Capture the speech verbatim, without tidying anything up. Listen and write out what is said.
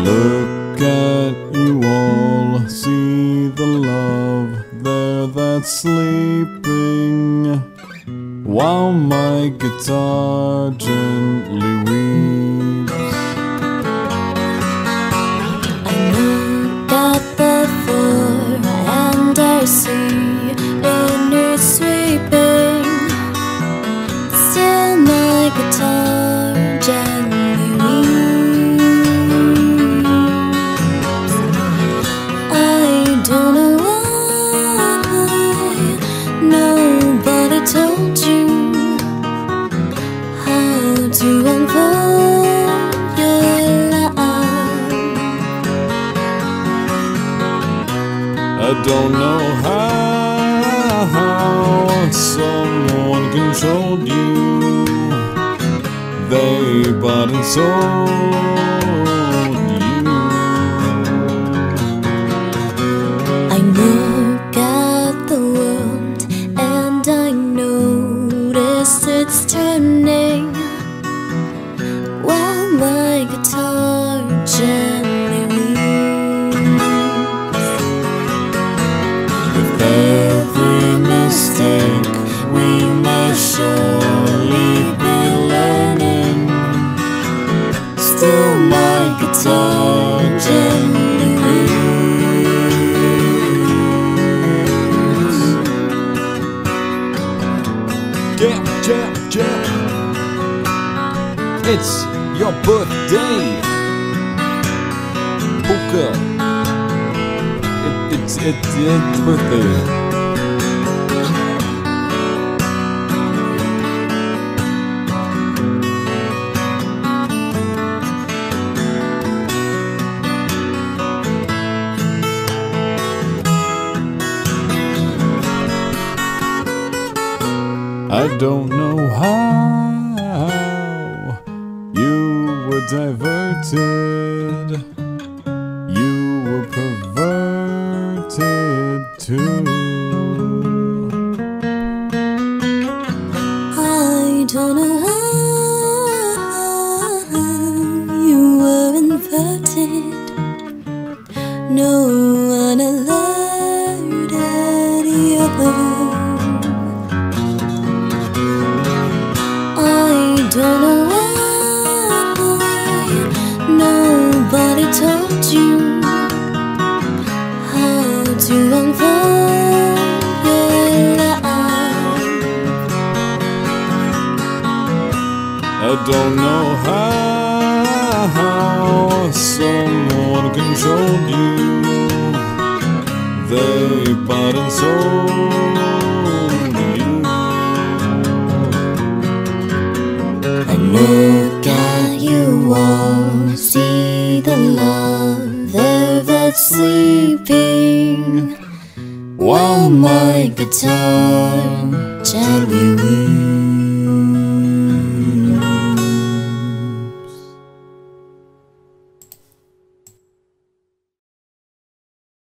Look at you all, see the love there that's sleeping, while my guitar gently weeps. I look at the floor and I see inner sweeping, still my guitar gently weeps. I don't know why nobody told you how to unfold your love. I don't know how someone controlled you. They bought and sold you. I look at the world and I notice it's turning, while my guitar gently weeps. With every mistake we must surely be learning, still my guitar gently weeps. Jam, jam, jam. It's your birthday, Pucca. It, it's it's it's birthday. I don't know how you were diverted, you were perverted too. I don't know how you were inverted, no one alerted you. Don't know why nobody told you how to unfold your love. I don't know how someone controlled you. They bought and sold you. I look at you all, see the love there that's sleeping, while my guitar gently weeps.